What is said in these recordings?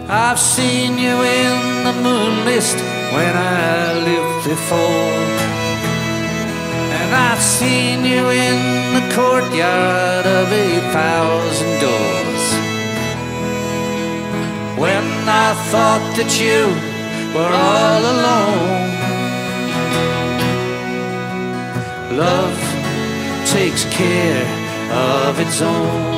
I've seen you in the moon mist when I lived before, and I've seen you in the courtyard of 8,000 doors. When I thought that you were all alone, love takes care of its own.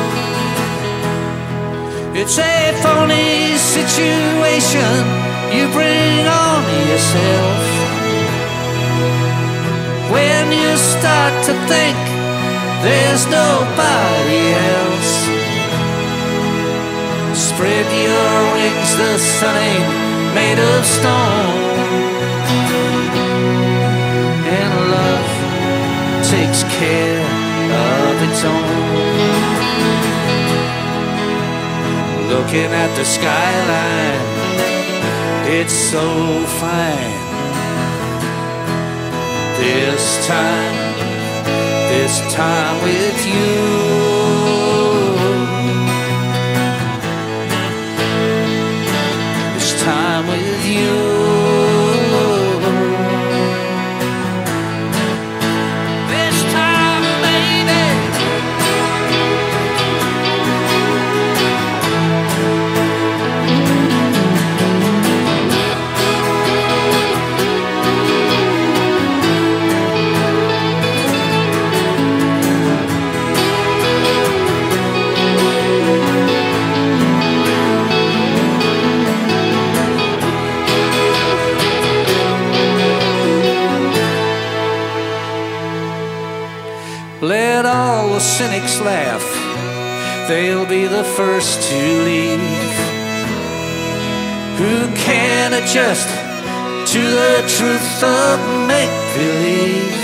It's a phony situation you bring on yourself when you start to think there's nobody else. Spread your wings, the sun ain't made of stone, and love takes care of its own. Looking at the skyline, it's so fine. This time with you, this time with you. Let all the cynics laugh, they'll be the first to leave. Who can adjust to the truth of make-believe?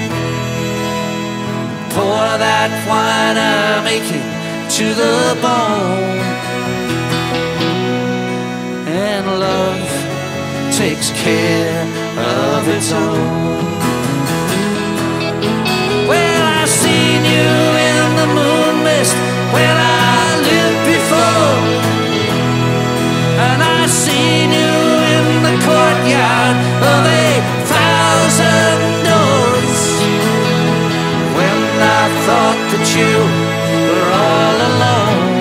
Pour that wine, I'm aching to the bone, and love takes care of its own. Well, I've seen you in the moon mist when I lived before, and I've seen you in the courtyard of 8,000 doors. When I thought that you were all alone,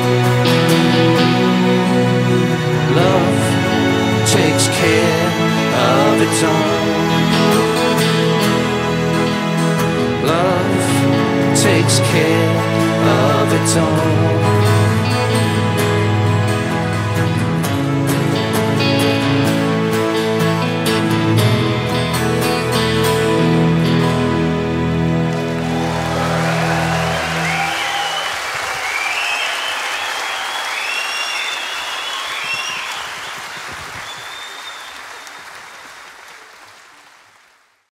love takes care of its own. Love takes care of its own.